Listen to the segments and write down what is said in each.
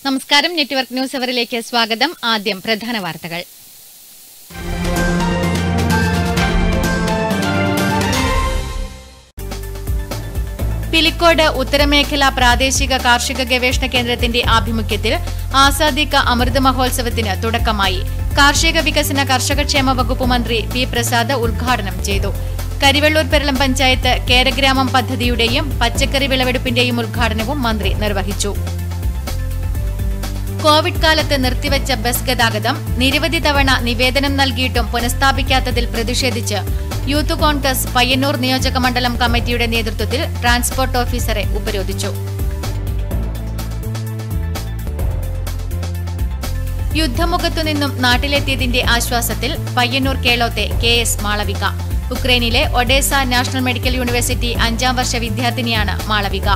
നമസ്കാരം. Network news അവറിലേക്ക് സ്വാഗതം. ആദ്യം പ്രധാന വാർത്തകൾ. പിലിക്കോട് ഉത്തരമേഖല പ്രാദേശിക കാർഷിക ഗവേഷണ കേന്ദ്രത്തിന്റെ ആഭിമുഖ്യത്തിൽ ആസാദി കാ അമൃത് മഹോത്സവത്തിന് തുടക്കമായി. കാർഷിക വികസന കർഷകക്ഷേമ വകുപ്പ് മന്ത്രി പി പ്രസാദ് ഉദ്ഘാടനം ചെയ്തു. കരിവെള്ളൂർ പെരളം പഞ്ചായത്ത് കേരഗ്രാമം പദ്ധതിയുടെയും പച്ചക്കറി വിളവെടുപ്പിന്റെയും ഉദ്ഘാടനവും മന്ത്രി നിർവഹിച്ചു. കോവിഡ് കാലത്ത് നിർത്തിവച്ച ബസ് ഗതാഗതം നിരവധി തവണ നിവേദനം നൽകിയിട്ടും പുനഃസ്ഥാപിക്കാത്തതിൽ പ്രതിഷേധിച്ച് യൂത്ത് കോൺഗ്രസ് പയ്യന്നൂർ നിയോജക മണ്ഡലം കമ്മിറ്റിയുടെ നേതൃത്വത്തിൽ ട്രാൻസ്പോർട്ട് ഓഫീസറെ ഉപരോധിച്ചു. യുദ്ധമുഖത്തുനിന്നും നാട്ടിലെത്തിയതിന്റെ ആശ്വാസത്തിൽ പയ്യന്നൂർ കേളോത്തെ KS മാളവിക. ഉക്രൈനിലെ ഒഡേസ നാഷണൽ മെഡിക്കൽ യൂണിവേഴ്സിറ്റി 5ാം വർഷ വിദ്യാർത്ഥിനിയാണ് മാളവിക.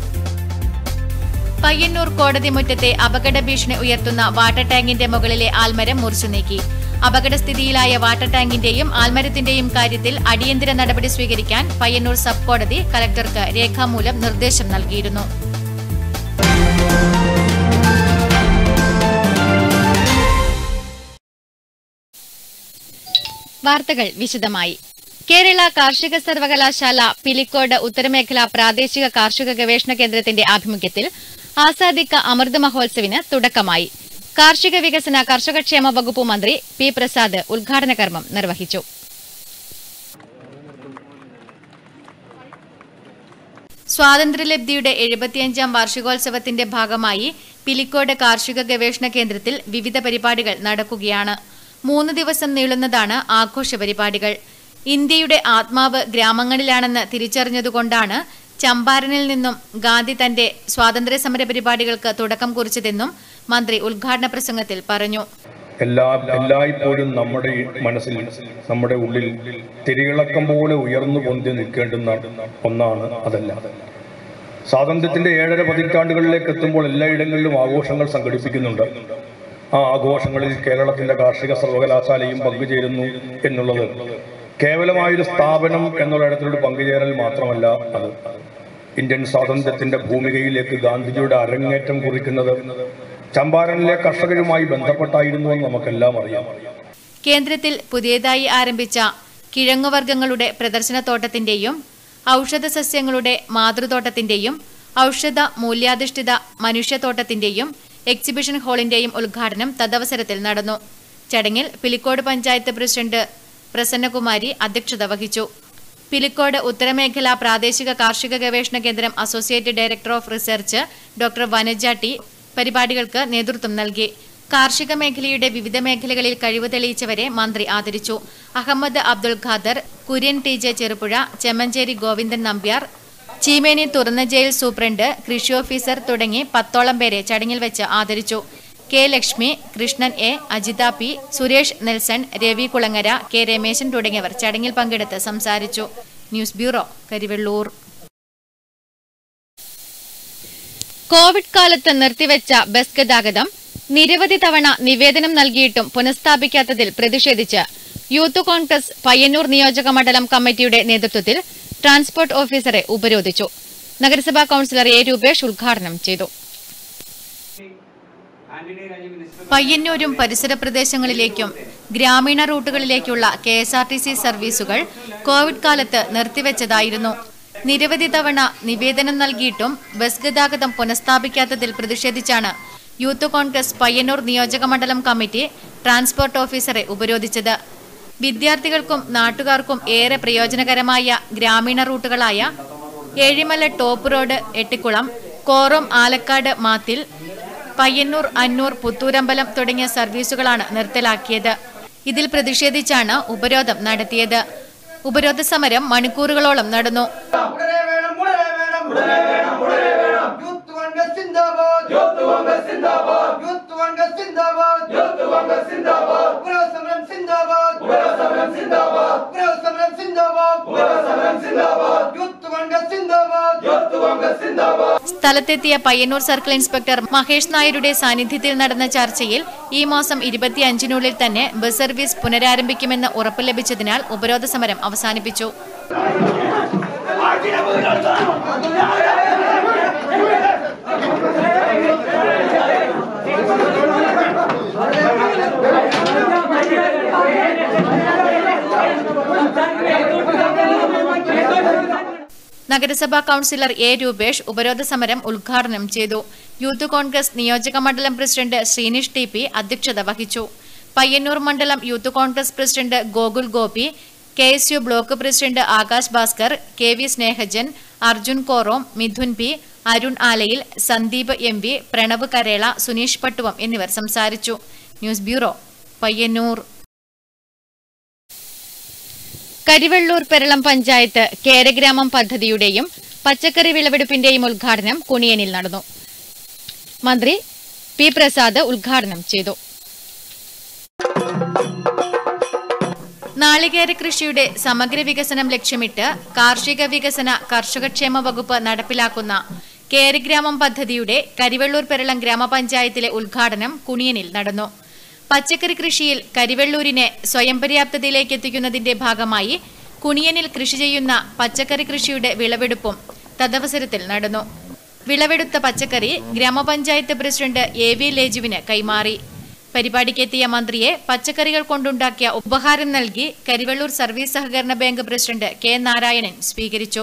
പയ്യന്നൂർ കോടതി മുറ്റത്തെ അപകട ഭീഷണി ഉയർത്തുന്ന വാട്ടർ ടാങ്കിന്റെ മുകളിലെ ആൽമരം മുറിച്ചുനീക്കി. അപകടസ്ഥിതിയിലായ വാട്ടർ ടാങ്കിന്റെയും ആൽമരത്തിന്റെയും കാര്യത്തിൽ അടിയന്തര നടപടി സ്വീകരിക്കാൻ പയ്യന്നൂർ സബ് കോടതി കലക്ടർക്ക് രേഖാമൂലം നിർദ്ദേശം നൽകിയിരുന്നു. വാർത്തകൾ വിശദമായി. കേരള കാർഷിക സർവകലാശാല പിലിക്കോട് ഉത്തരമേഖല പ്രാദേശിക കാർഷിക ഗവേഷണ കേന്ദ്രത്തിന്റെ ആഭിമുഖ്യത്തിൽ ആസാദി കാ അമൃത് മഹോത്സവിന് തുടക്കമായി. കാർഷിക വികസന കർഷകക്ഷേമ വകുപ്പ് മന്ത്രി പി പ്രസാദ് ഉദ്ഘാടന കർമ്മം നിർവഹിച്ചു. സ്വാതന്ത്ര്യലബ്ധിയുടെ 75ാം വാർഷികോത്സവത്തിന്റെ ഭാഗമായി പിലിക്കോട് കാർഷിക ഗവേഷണ കേന്ദ്രത്തിൽ വിവിധ പരിപാടികൾ നടക്കുകയാണ്. 3 ദിവസം നീളുന്നതാണ് ആഘോഷ പരിപാടികൾ. ഇന്ത്യയുടെ ആത്മാവ് ഗ്രാമങ്ങളിലാണെന്ന് തിരിച്ചറിഞ്ഞതുകൊണ്ടാണ് ചമ്പാരനിൽ നിന്നും ഗാന്ധി തന്റെ സ്വാതന്ത്ര്യസമര പരിപാടികൾക്ക് തുടക്കം കുറിച്ചതെന്നും മന്ത്രി ഉദ്ഘാടന പ്രസംഗത്തിൽ പറഞ്ഞു. എല്ലായ്പ്പോഴും നമ്മുടെ മനസ്സിൽ, നമ്മുടെ ഉള്ളിൽ തിരിയിളക്കം പോലെ ഉയർന്നു പൊന്തി നിൽക്കേണ്ടുന്ന ഒന്നാണ് അതെല്ലാം. സ്വാതന്ത്ര്യത്തിന്റെ 7.5 പതിറ്റാണ്ടുകളിലേക്ക് എത്തുമ്പോൾ എല്ലായിടങ്ങളിലും ആഘോഷങ്ങൾ സംഘടിപ്പിക്കുന്നുണ്ട്. ആ ആഘോഷങ്ങളിൽ കേരളത്തിന്റെ കാർഷിക സർവകലാശാലയും പങ്കുചേരുന്നു എന്നുള്ളത് കേവലമായൊരു സ്ഥാപനം എന്നുള്ള ഇടത്തിലൊരു പങ്കുചേരൽ മാത്രമല്ല, അത് ഇന്ത്യൻ സ്വാതന്ത്ര്യത്തിന്റെ ഭൂമികയിലേക്ക് ഗാന്ധിജിയുടെ അരങ്ങേറ്റം കുറിക്കുന്നത് ചമ്പാരനിലെ കർഷകരുമായി ബന്ധപ്പെട്ടായിരുന്നുവെന്ന് നമുക്കെല്ലാം അറിയാം. കേന്ദ്രത്തിൽ പുതിയതായി ആരംഭിച്ച കിഴങ്ങുവർഗ്ഗങ്ങളുടെ പ്രദർശനത്തോട്ടത്തിന്റെയും ഔഷധസസ്യങ്ങളുടെ മാതൃതോട്ടത്തിന്റെയും ഔഷധ മൂല്യാധിഷ്ഠിത മനുഷ്യത്തോട്ടത്തിന്റെയും എക്സിബിഷൻ ഹാളിന്റെയും ഉദ്ഘാടനം തദവസരത്തിൽ നടന്നു. ചടങ്ങിൽ പിലിക്കോട് പഞ്ചായത്ത് പ്രസിഡന്റ് പ്രസന്നകുമാരി അധ്യക്ഷത വഹിച്ചു. പിലിക്കോട് ഉത്തരമേഖല പ്രാദേശിക കാർഷിക ഗവേഷണ കേന്ദ്രം associate director of research doctor Vanaja T പരിപാടികൾക്ക് നേതൃത്വം നൽകി. കാർഷിക മേഖലയുടെ വിവിധ മേഖലകളിൽ കഴിവ് തെളിയിച്ചവരെ മന്ത്രി ആദരിച്ചു. അഹമ്മദ് അബ്ദുൾ ഖാദർ, കുര്യൻ TJ ചെറുപുഴ, ചെമ്മഞ്ചേരി ഗോവിന്ദൻ നമ്പ്യാർ, ചീമേനി തുറന്ന ജയിൽ സൂപ്രണ്ട്, കൃഷി ഓഫീസർ തുടങ്ങി 10ഓളം പേരെ ചടങ്ങിൽ വെച്ച് ആദരിച്ചു. K. Lakshmi, Krishnan A, Ajitha P, Suresh Nelson, Ravi Kulangara, K. Rameshan തുടങ്ങിയവർ ചടങ്ങിൽ പങ്കെടുത്ത് സംസാരിച്ചു. News bureau, Karivellur. കോവിഡ് കാലത്ത് നിർത്തിവെച്ച ബസ് ഗതാഗതം നിരവധി തവണ നിവേദനം നൽകിയിട്ടും പുനഃസ്ഥാപിക്കാത്തതിൽ പ്രതിഷേധിച്ച് യൂത്ത് കോൺഗ്രസ് പയ്യന്നൂർ നിയോജക മണ്ഡലം കമ്മിറ്റിയുടെ നേതൃത്വത്തിൽ ട്രാൻസ്പോർട്ട് ഓഫീസറെ ഉപരോധിച്ചു. നഗരസഭാ കൌൺസിലർ A. രൂപേഷ് ഉദ്ഘാടനം ചെയ്തു. പയ്യന്നൂരും പരിസര പ്രദേശങ്ങളിലേക്കും ഗ്രാമീണ റൂട്ടുകളിലേക്കുള്ള KSRTC സർവീസുകൾ കോവിഡ് കാലത്ത് നിർത്തിവെച്ചതായിരുന്നു. നിരവധി തവണ നിവേദനം നൽകിയിട്ടും ബസ് ഗതാഗതം പുനഃസ്ഥാപിക്കാത്തതിൽ പ്രതിഷേധിച്ചാണ് യൂത്ത് കോൺഗ്രസ് പയ്യന്നൂർ നിയോജക മണ്ഡലം കമ്മിറ്റി ട്രാൻസ്പോർട്ട് ഓഫീസറെ ഉപരോധിച്ചത്. വിദ്യാർത്ഥികൾക്കും നാട്ടുകാർക്കും ഏറെ പ്രയോജനകരമായ ഗ്രാമീണ റൂട്ടുകളായ ഏഴിമല ടോപ്പ് റോഡ്, എട്ടിക്കുളം, കോറം, ആലക്കാട്, മാത്തിൽ, പയ്യന്നൂർ, അന്നൂർ, പുത്തൂരമ്പലം തുടങ്ങിയ സർവീസുകളാണ് നിർത്തലാക്കിയത്. ഇതിൽ പ്രതിഷേധിച്ചാണ് ഉപരോധം നടത്തിയത്. ഉപരോധ സമരം മണിക്കൂറുകളോളം നടന്നു. സ്ഥലത്തെത്തിയ പയ്യന്നൂർ സർക്കിൾ ഇൻസ്പെക്ടർ മഹേഷ് നായരുടെ സാന്നിധ്യത്തിൽ നടന്ന ചർച്ചയിൽ ഈ മാസം 25-നുള്ളിൽ തന്നെ ബസ് സർവീസ് പുനരാരംഭിക്കുമെന്ന് ഉറപ്പ് ലഭിച്ചതിനാൽ ഉപരോധ സമരം അവസാനിപ്പിച്ചു. നഗരസഭാ കൌൺസിലർ എ രൂപേഷ് ഉപരോധ സമരം ഉദ്ഘാടനം ചെയ്തു. യൂത്ത് കോൺഗ്രസ് നിയോജക മണ്ഡലം പ്രസിഡന്റ് ശ്രീനിഷ് ടി പി അധ്യക്ഷത വഹിച്ചു. പയ്യന്നൂർ മണ്ഡലം youth Congress president Gokul Gopi, KSU block president Akash Bhaskar, KV Snehajan, Arjun Korom, Mithun P, Arun Alayil, Sandeep MV, Pranav Karela, Suneesh Pattuvam എന്നിവർ സംസാരിച്ചു. News bureau, Payyanur. കരിവെള്ളൂർ പെരളം പഞ്ചായത്ത് കേരഗ്രാമം പദ്ധതിയുടെയും പച്ചക്കറി വിളവെടുപ്പിന്റെയും ഉദ്ഘാടനം കുണിയനിൽ നടന്നു. മന്ത്രി പി പ്രസാദ് ഉദ്ഘാടനം ചെയ്തു. നാളികേര കൃഷിയുടെ സമഗ്ര വികസനം ലക്ഷ്യമിട്ട് കാർഷിക വികസന കർഷകക്ഷേമ വകുപ്പ് നടപ്പിലാക്കുന്ന കേരഗ്രാമം പദ്ധതിയുടെ കരിവെള്ളൂർ പെരളം ഗ്രാമപഞ്ചായത്തിലെ ഉദ്ഘാടനം കുണിയനിൽ നടന്നു. പച്ചക്കറി കൃഷിയിൽ കരിവെള്ളൂരിനെ സ്വയം പര്യാപ്തതയിലേക്ക് എത്തിക്കുന്നതിന്റെ ഭാഗമായി കുണിയനിൽ കൃഷി ചെയ്യുന്ന പച്ചക്കറി കൃഷിയുടെ വിളവെടുപ്പും തദവസരത്തിൽ നടന്നു. വിളവെടുത്ത പച്ചക്കറി ഗ്രാമപഞ്ചായത്ത് പ്രസിഡന്റ് AV ലേജുവിന് കൈമാറി. പരിപാടിക്കെത്തിയ മന്ത്രിയെ പച്ചക്കറികൾ കൊണ്ടുണ്ടാക്കിയ ഉപഹാരം നൽകി കരിവെള്ളൂർ സർവീസ് സഹകരണ ബാങ്ക് പ്രസിഡന്റ് K നാരായണൻ സ്വീകരിച്ചു.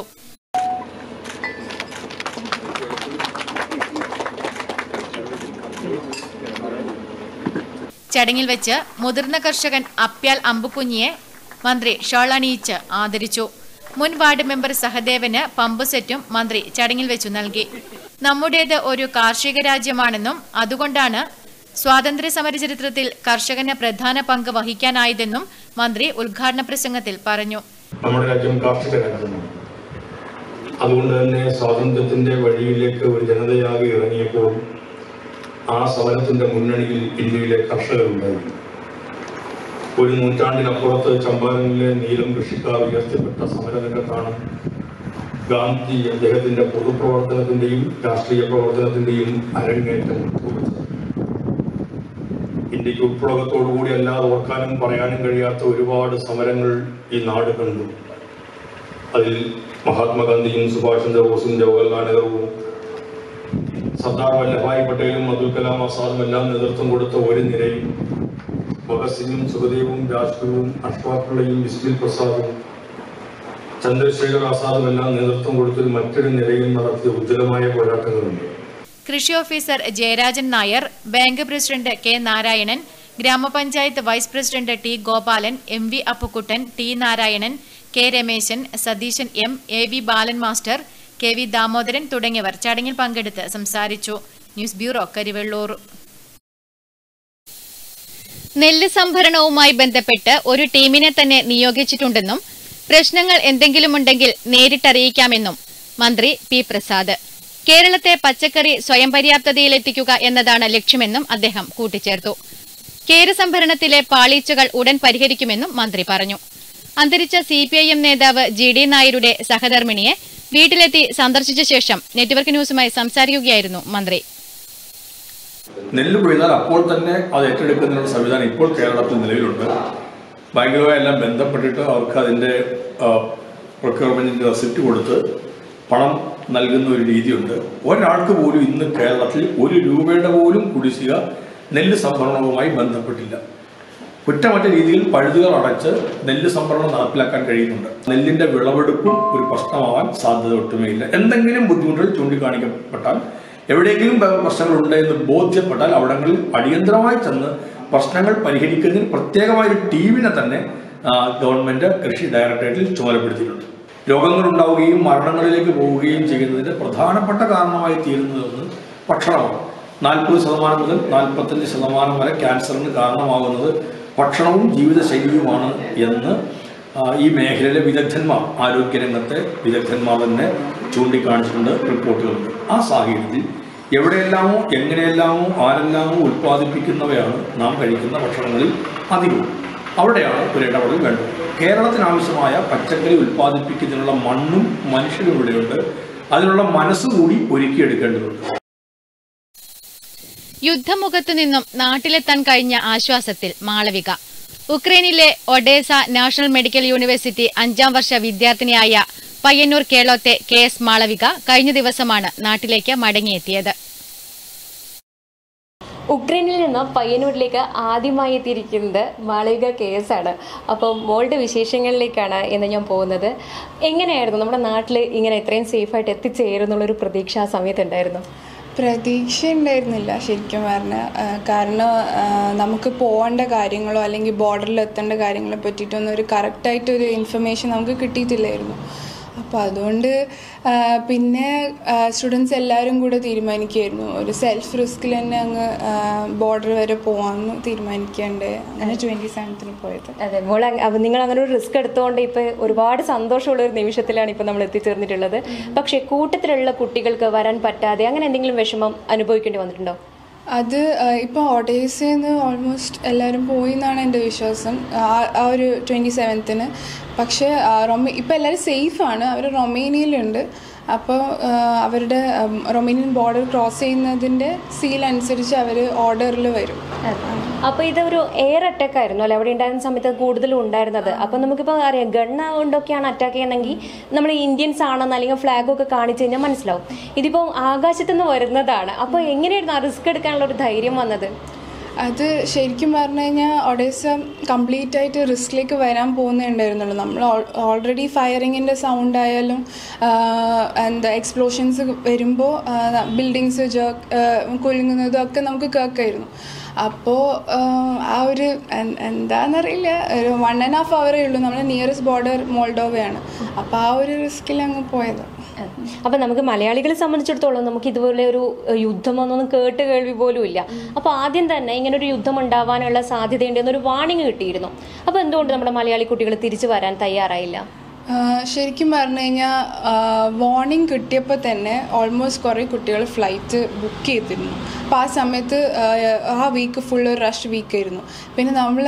ചടങ്ങിൽ വെച്ച് മുതിർന്ന കർഷകൻ അപ്യാൽ അമ്പുകുഞ്ഞിയെ മന്ത്രി ഷോൾ അണിയിച്ച് ആദരിച്ചു. മുൻ വാർഡ് മെമ്പർ സഹദേവന് പമ്പ് സെറ്റും മന്ത്രി ചടങ്ങിൽ വെച്ചു നൽകി. നമ്മുടേത് ഒരു കാർഷിക രാജ്യമാണെന്നും അതുകൊണ്ടാണ് സ്വാതന്ത്ര്യ സമര ചരിത്രത്തിൽ കർഷകന് പ്രധാന പങ്ക് വഹിക്കാനായതെന്നും മന്ത്രി ഉദ്ഘാടന പ്രസംഗത്തിൽ പറഞ്ഞു. നമ്മുടെ രാജ്യം കാർഷിക രാജ്യമാണ്. അതുകൊണ്ട് തന്നെ സ്വാതന്ത്ര്യത്തിന്റെ വഴിയിലേക്ക് ഒരു ജനതയാകെ ഇറങ്ങിയപ്പോൾ ആ സമരത്തിന്റെ മുന്നണിയിൽ ഇന്ത്യയിലെ കർഷകരുണ്ടായിരുന്നു. ഒരു നൂറ്റാണ്ടിനപ്പുറത്ത് ചമ്പാരനിലെ നീലം കൃഷിക്കാർ ഉയർത്തിപ്പെട്ട സമരരംഗത്താണ് ഗാന്ധി അദ്ദേഹത്തിന്റെ പൊതുപ്രവർത്തനത്തിന്റെയും രാഷ്ട്രീയ പ്രവർത്തനത്തിന്റെയും അരങ്ങേറ്റം കുറിച്ചത്. ഇന്ത്യക്ക് ഉൾപ്രയോഗത്തോടുകൂടി അല്ലാതെ ഓർക്കാനും പറയാനും കഴിയാത്ത ഒരുപാട് സമരങ്ങൾ ഈ നാട് കണ്ടു. അതിൽ മഹാത്മാഗാന്ധിയും സുഭാഷ് ചന്ദ്രബോസും ജവഹർലാൽ നെഹ്റുവും സർദാർ വല്ലഭായ് പട്ടേലും അബ്ദുൽ കലാം ആസാദും എല്ലാം നേതൃത്വം കൊടുത്ത ഒരു നിരയും ഭഗത് സിംഗും സുഖദേവും രാജ്ഗുരുവും അഷ്ഫാഖുള്ളയും ബിസ്മിൽ പ്രസാദും ചന്ദ്രശേഖർ ആസാദും എല്ലാം നേതൃത്വം കൊടുത്തൊരു മറ്റൊരു നിരയും നടത്തിയ ഉജ്ജ്വലമായ പോരാട്ടങ്ങളുണ്ട്. കൃഷി officer Jayarajan Nair, bank president K Narayanan, ഗ്രാമപഞ്ചായത്ത് vice president T Gopalan, MV Appukuttan, T Narayanan, K Rameshan, Satheesan M, AV Balan master, KV Damodaran തുടങ്ങിയവർ ചടങ്ങിൽ പങ്കെടുത്ത് സംസാരിച്ചു. News bureau, Karivellur. നെല്ല് സംഭരണവുമായി ബന്ധപ്പെട്ട് ഒരു ടീമിനെ തന്നെ നിയോഗിച്ചിട്ടുണ്ടെന്നും പ്രശ്നങ്ങൾ എന്തെങ്കിലുമുണ്ടെങ്കിൽ നേരിട്ടറിയിക്കാമെന്നും മന്ത്രി P പ്രസാദ്. കേരളത്തെ പച്ചക്കറി സ്വയം പര്യാപ്തതയിലെത്തിക്കുക എന്നതാണ് ലക്ഷ്യമെന്നും അദ്ദേഹം കൂട്ടിച്ചേർത്തു. കേര സംഭരണത്തിലെ പാളീച്ചകൾ ഉടൻ പരിഹരിക്കുമെന്നും മന്ത്രി പറഞ്ഞു. അന്തരിച്ച CPIM നേതാവ് GD നായരുടെ സഹധർമ്മിണിയെ വീട്ടിലെത്തി സന്ദർശിച്ച ശേഷം നെറ്റ്വർക്ക് ന്യൂസുമായി സംസാരിക്കുകയായിരുന്നു മന്ത്രി. നെല്ല് കൊയ്താൽ അപ്പോൾ തന്നെ അത് ഏറ്റെടുക്കുന്നതിനുള്ള സംവിധാനം ഇപ്പോൾ കേരളത്തിൽ നിലവിലുണ്ട്. ബാങ്കുകളുമായെല്ലാം ബന്ധപ്പെട്ടിട്ട് അവർക്ക് അതിൻ്റെ പ്രൊക്യൂർമെന്റിന്റെ റെസിപ്റ്റ് കൊടുത്ത് പണം നൽകുന്ന ഒരു രീതിയുണ്ട്. ഒരാൾക്ക് പോലും ഇന്ന് കേരളത്തിൽ ₹1 പോലും കുടിശ്ശിക നെല്ല് സംഭരണവുമായി ബന്ധപ്പെട്ടില്ല. കുറ്റമറ്റ രീതിയിൽ പഴുതുകൾ അടച്ച് നെല്ല് സംഭരണം നടപ്പിലാക്കാൻ കഴിയുന്നുണ്ട്. നെല്ലിന്റെ വിളവെടുപ്പും ഒരു പ്രശ്നമാവാൻ സാധ്യത ഒട്ടുമേയില്ല. എന്തെങ്കിലും ബുദ്ധിമുട്ടുകൾ ചൂണ്ടിക്കാണിക്കപ്പെട്ടാൽ, എവിടെയെങ്കിലും പ്രശ്നങ്ങൾ ഉണ്ട് എന്ന് ബോധ്യപ്പെട്ടാൽ അവിടങ്ങളിൽ അടിയന്തരമായി ചെന്ന് പ്രശ്നങ്ങൾ പരിഹരിക്കുന്നതിന് പ്രത്യേകമായൊരു ടീമിനെ തന്നെ ഗവൺമെന്റ് കൃഷി ഡയറക്ടറേറ്റിൽ ചുമതലപ്പെടുത്തിയിട്ടുണ്ട്. രോഗങ്ങൾ ഉണ്ടാവുകയും മരണങ്ങളിലേക്ക് പോവുകയും ചെയ്യുന്നതിന്റെ പ്രധാനപ്പെട്ട കാരണമായി തീരുന്നതെന്ന് ഭക്ഷണമാണ്. 40% മുതൽ 45% വരെ ക്യാൻസറിന് കാരണമാകുന്നത് ഭക്ഷണവും ജീവിതശൈലിയുമാണ് എന്ന് ഈ മേഖലയിലെ വിദഗ്ധന്മാർ, ആരോഗ്യരംഗത്തെ വിദഗ്ധന്മാർ തന്നെ ചൂണ്ടിക്കാണിച്ചിട്ടുണ്ട്, റിപ്പോർട്ടുകളുണ്ട്. ആ സാഹചര്യത്തിൽ എവിടെയെല്ലാമോ എങ്ങനെയെല്ലാമോ ആരെല്ലാമോ ഉൽപ്പാദിപ്പിക്കുന്നവയാണ് നാം കഴിക്കുന്ന ഭക്ഷണങ്ങളിൽ അധികവും. അവിടെയാണ് ഒരു ഇടപെടൽ വേണ്ടത്. കേരളത്തിനാവശ്യമായ പച്ചക്കറി ഉൽപ്പാദിപ്പിക്കുന്നതിനുള്ള മണ്ണും മനുഷ്യരും ഇവിടെയുണ്ട്. അതിനുള്ള മനസ്സുകൂടി ഒരുക്കിയെടുക്കേണ്ടതുണ്ട്. യുദ്ധമുഖത്തു നിന്നും നാട്ടിലെത്താൻ കഴിഞ്ഞ ആശ്വാസത്തിൽ മാളവിക. ഉക്രൈനിലെ ഒഡേസ നാഷണൽ മെഡിക്കൽ യൂണിവേഴ്സിറ്റി 5ാം വർഷ വിദ്യാർത്ഥിനിയായ പയ്യന്നൂർ കേളോത്തെ KS മാളവിക കഴിഞ്ഞ ദിവസമാണ് നാട്ടിലേക്ക് മടങ്ങിയെത്തിയത്. ഉക്രൈനിൽ നിന്ന് പയ്യന്നൂരിലേക്ക് ആദ്യമായി എത്തിയിരിക്കുന്നത് മാളവിക KS ആണ്. അപ്പോൾ മോളുടെ വിശേഷങ്ങളിലേക്കാണ് ഇന്ന് ഞാൻ പോകുന്നത്. എങ്ങനെയായിരുന്നു നമ്മുടെ നാട്ടിൽ ഇങ്ങനെ ഇത്രയും സേഫായിട്ട് എത്തിച്ചേരുന്നുള്ളൊരു പ്രതീക്ഷ ആ സമയത്തുണ്ടായിരുന്നു? പ്രതീക്ഷ ഉണ്ടായിരുന്നില്ല ശരിക്കും പറഞ്ഞാൽ. കാരണം നമുക്ക് പോകേണ്ട കാര്യങ്ങളോ അല്ലെങ്കിൽ ബോർഡറിൽ എത്തേണ്ട കാര്യങ്ങളെ പറ്റിയിട്ടൊന്നും ഒരു കറക്റ്റായിട്ടൊരു ഇൻഫർമേഷൻ നമുക്ക് കിട്ടിയിട്ടില്ലായിരുന്നു. അപ്പോൾ അതുകൊണ്ട് പിന്നെ സ്റ്റുഡൻസ് എല്ലാവരും കൂടെ തീരുമാനിക്കുകയായിരുന്നു, ഒരു സെൽഫ് റിസ്കിൽ തന്നെ അങ്ങ് ബോർഡർ വരെ പോകാമെന്ന് തീരുമാനിക്കാണ്ട് അങ്ങനെ 27th പോയത്. അതെ മോളെ, നിങ്ങൾ അങ്ങനെ ഒരു റിസ്ക് എടുത്തുകൊണ്ട് ഇപ്പോൾ ഒരുപാട് സന്തോഷമുള്ള ഒരു നിമിഷത്തിലാണ് ഇപ്പോൾ നമ്മൾ എത്തിച്ചേർന്നിട്ടുള്ളത്. പക്ഷേ കൂട്ടത്തിലുള്ള കുട്ടികൾക്ക് വരാൻ പറ്റാതെ അങ്ങനെ എന്തെങ്കിലും വിഷമം അനുഭവിക്കേണ്ടി വന്നിട്ടുണ്ടോ? അത് ഇപ്പോൾ ഒഡേസയിൽ നിന്ന് ഓൾമോസ്റ്റ് എല്ലാവരും പോയി എന്നാണ് എൻ്റെ വിശ്വാസം ആ ഒരു 27th. പക്ഷേ ഇപ്പോൾ എല്ലാവരും സേഫാണ്. അവർ റൊമേനിയയിലുണ്ട്. അപ്പോൾ അവരുടെ റൊമേനിയൻ ബോർഡർ ക്രോസ് ചെയ്യുന്നതിൻ്റെ സീൽ അനുസരിച്ച് അവർ ഓർഡറിൽ വരും. അപ്പോൾ ഇതൊരു എയർ അറ്റാക്ക് ആയിരുന്നു അല്ലേ അവിടെ ഉണ്ടായിരുന്ന സമയത്ത് കൂടുതലും ഉണ്ടായിരുന്നത്? അപ്പോൾ നമുക്കിപ്പോൾ അറിയാം ഗണ്ണ് കൊണ്ടൊക്കെയാണ് അറ്റാക്ക് ചെയ്യണമെങ്കിൽ നമ്മൾ ഇന്ത്യൻസ് ആണെന്ന് അല്ലെങ്കിൽ ഫ്ലാഗൊക്കെ കാണിച്ചു കഴിഞ്ഞാൽ മനസ്സിലാവും. ഇതിപ്പോൾ ആകാശത്തുനിന്ന് വരുന്നതാണ്. അപ്പോൾ എങ്ങനെയായിരുന്നു ആ റിസ്ക് എടുക്കാനുള്ള ഒരു ധൈര്യം വന്നത്? അത് ശരിക്കും പറഞ്ഞു കഴിഞ്ഞാൽ ഒഡേസ കംപ്ലീറ്റ് ആയിട്ട് റിസ്കിലേക്ക് വരാൻ പോകുന്നുണ്ടായിരുന്നുള്ളൂ. നമ്മൾ ഓൾറെഡി ഫയറിങ്ങിൻ്റെ സൗണ്ട് ആയാലും എന്താ എക്സ്പ്ലോഷൻസ് വരുമ്പോൾ ബിൽഡിങ്സ് കുലുങ്ങുന്നതും ഒക്കെ നമുക്ക് കേൾക്കായിരുന്നു. അപ്പോൾ ആ ഒരു എന്താണെന്നറിയില്ല, ഒരു 1.5 hour ഉള്ളൂ. നമ്മുടെ നിയറസ്റ്റ് ബോർഡർ മോൾഡോവയാണ്. അപ്പോൾ ആ ഒരു റിസ്കിൽ അങ്ങ് പോയത്. അപ്പം നമുക്ക് മലയാളികളെ സംബന്ധിച്ചിടത്തോളം നമുക്ക് ഇതുപോലെ ഒരു യുദ്ധമൊന്നും കേൾവി പോലും ഇല്ല. അപ്പോൾ ആദ്യം തന്നെ ഇങ്ങനെ ഒരു യുദ്ധം ഉണ്ടാവാനുള്ള സാധ്യതയുണ്ടെന്നൊരു വാർണിംഗ് കിട്ടിയിരുന്നു. അപ്പോൾ എന്തുകൊണ്ട് നമ്മുടെ മലയാളി കുട്ടികൾ തിരിച്ചു വരാൻ തയ്യാറായില്ല? ശരിക്കും പറഞ്ഞു കഴിഞ്ഞാൽ വാർണിംഗ് കിട്ടിയപ്പോൾ തന്നെ ഓൾമോസ്റ്റ് കുറേ കുട്ടികൾ ഫ്ലൈറ്റ് ബുക്ക് ചെയ്തിരുന്നു. അപ്പോൾ ആ സമയത്ത് ആ വീക്ക് ഫുൾ ഒരു റഷ് വീക്കായിരുന്നു. പിന്നെ നമ്മൾ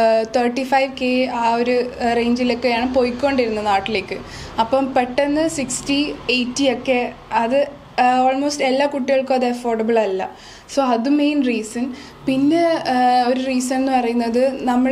35K ആ ഒരു റേഞ്ചിലൊക്കെയാണ് പോയിക്കൊണ്ടിരുന്നത് നാട്ടിലേക്ക്. അപ്പം പെട്ടെന്ന് 60-80 ഒക്കെ അത് ഓൾമോസ്റ്റ് എല്ലാ കുട്ടികൾക്കും അത് അഫോർഡബിൾ അല്ല. സോ അത് മെയിൻ റീസൺ. പിന്നെ ഒരു റീസൺ എന്ന് പറയുന്നത് നമ്മൾ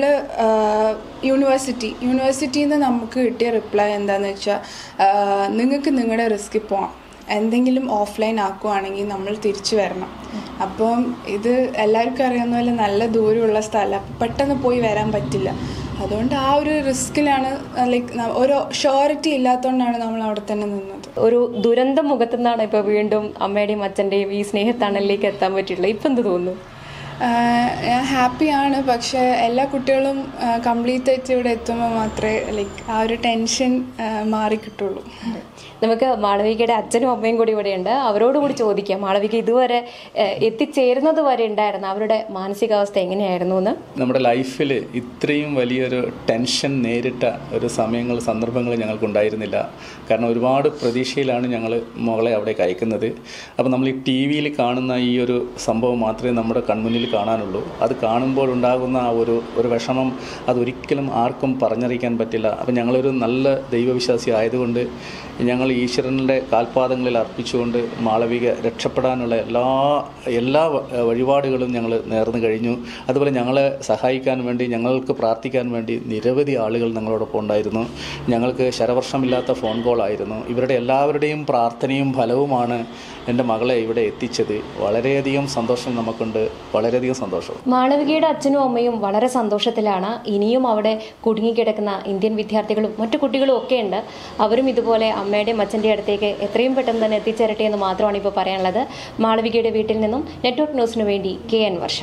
യൂണിവേഴ്സിറ്റിയിൽ നിന്ന് നമുക്ക് കിട്ടിയ റിപ്ലൈ എന്താണെന്ന് വെച്ചാൽ നിങ്ങൾക്ക് നിങ്ങളുടെ റിസ്കിൽ പോകാം, എന്തെങ്കിലും ഓഫ്ലൈൻ ആക്കുവാണെങ്കിൽ നമ്മൾ തിരിച്ചു വരണം. അപ്പം ഇത് എല്ലാവർക്കും അറിയാവുന്ന പോലെ നല്ല ദൂരമുള്ള സ്ഥലം, അപ്പം പെട്ടെന്ന് പോയി വരാൻ പറ്റില്ല. അതുകൊണ്ട് ആ ഒരു റിസ്കിലാണ്, ലൈക്ക് ഒരു ഷുവറിറ്റി ഇല്ലാത്തതുകൊണ്ടാണ് നമ്മൾ അവിടെ തന്നെ നിന്നത്. ഒരു ദുരന്ത മുഖത്തു നിന്നാണ് ഇപ്പോൾ വീണ്ടും അമ്മയുടെയും അച്ഛൻ്റെയും ഈ സ്നേഹത്തണലിലേക്ക് എത്താൻ പറ്റിയിട്ടുള്ളത്. ഇപ്പം എന്ത് തോന്നുന്നു? ഞാൻ ഹാപ്പിയാണ്. പക്ഷേ എല്ലാ കുട്ടികളും കംപ്ലീറ്റ് ആയിട്ട് ഇവിടെ എത്തുമ്പോൾ മാത്രമേ ലൈക്ക് ആ ഒരു ടെൻഷൻ മാറിക്കിട്ടുള്ളൂ. നമുക്ക് മാളവികയുടെ അച്ഛനും അമ്മയും കൂടി ഇവിടെയുണ്ട്. അവരോട് കൂടി ചോദിക്കാം, മാളവിക ഇതുവരെ എത്തിച്ചേരുന്നത് വരെ ഉണ്ടായിരുന്ന അവരുടെ മാനസികാവസ്ഥ എങ്ങനെയായിരുന്നു എന്ന്. നമ്മുടെ ലൈഫിൽ ഇത്രയും വലിയൊരു ടെൻഷൻ നേരിട്ട ഒരു സന്ദർഭങ്ങൾ ഞങ്ങൾക്കുണ്ടായിരുന്നില്ല. കാരണം ഒരുപാട് പ്രതീക്ഷയിലാണ് ഞങ്ങൾ മകളെ അവിടേക്ക് അയക്കുന്നത്. അപ്പോൾ നമ്മൾ ഈ TV-യിൽ കാണുന്ന ഈ ഒരു സംഭവം മാത്രമേ നമ്മുടെ കൺമുന്നിൽ കാണാനുള്ളൂ. അത് കാണുമ്പോൾ ഉണ്ടാകുന്ന ആ ഒരു വിഷമം അതൊരിക്കലും ആർക്കും പറഞ്ഞറിയിക്കാൻ പറ്റില്ല. അപ്പോൾ ഞങ്ങളൊരു നല്ല ദൈവവിശ്വാസി ആയതുകൊണ്ട് ഞങ്ങൾ ഈശ്വരൻ്റെ കാൽപാദങ്ങളിൽ അർപ്പിച്ചുകൊണ്ട് മാളവിക രക്ഷപ്പെടാനുള്ള എല്ലാ വഴിപാടുകളും ഞങ്ങൾ നേർന്നു കഴിഞ്ഞു. അതുപോലെ ഞങ്ങളെ സഹായിക്കാൻ വേണ്ടി, ഞങ്ങൾക്ക് പ്രാർത്ഥിക്കാൻ വേണ്ടി നിരവധി ആളുകൾ ഞങ്ങളോടൊപ്പം ഉണ്ടായിരുന്നു. ഞങ്ങൾക്ക് ശരവർഷമില്ലാത്ത ഫോൺ കോളായിരുന്നു. ഇവരുടെ എല്ലാവരുടെയും പ്രാർത്ഥനയും ഫലവുമാണ് എൻ്റെ മകളെ ഇവിടെ എത്തിച്ചത്. വളരെയധികം സന്തോഷം നമുക്കുണ്ട്, വളരെയധികം സന്തോഷം. മാളവികയുടെ അച്ഛനും അമ്മയും വളരെ സന്തോഷത്തിലാണ്. ഇനിയും അവിടെ കുടുങ്ങിക്കിടക്കുന്ന ഇന്ത്യൻ വിദ്യാർത്ഥികളും മറ്റു കുട്ടികളും ഒക്കെ ഉണ്ട്. അവരും ഇതുപോലെ അമ്മയുടെയും അച്ഛൻ്റെയും അടുത്തേക്ക് എത്രയും പെട്ടെന്ന് തന്നെ എത്തിച്ചേരട്ടെ എന്ന് മാത്രമാണ് ഇപ്പോൾ പറയാനുള്ളത്. മാളവികയുടെ വീട്ടിൽ നിന്നും നെറ്റ്വർക്ക് ന്യൂസിനു വേണ്ടി KN വർഷ.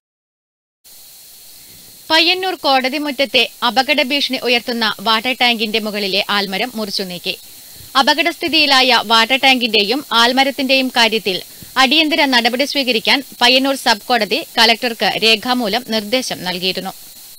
പയ്യന്നൂർ കോടതി മുറ്റത്തെ അപകട ഭീഷണി ഉയർത്തുന്ന വാട്ടർ ടാങ്കിന്റെ മുകളിലെ ആൽമരം മുറിച്ചു നീക്കി. അപകടസ്ഥിതിയിലായ വാട്ടർ ടാങ്കിന്റെയും ആൽമരത്തിന്റെയും കാര്യത്തിൽ അടിയന്തര നടപടി സ്വീകരിക്കാൻ പയ്യന്നൂർ സബ് കോടതി കലക്ടർക്ക് രേഖാമൂലം നിർദ്ദേശം നൽകിയിരുന്നു.